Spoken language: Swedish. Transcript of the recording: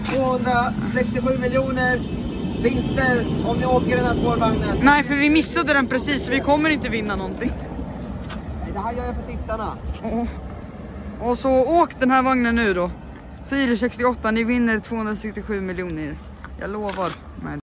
267 miljoner vinster om ni åker den här spårvagnen. Nej, för vi missade den precis så vi kommer inte vinna någonting. Nej, det här gör jag för tittarna. Och så åk den här vagnen nu då. 468, ni vinner 267 miljoner. Jag lovar.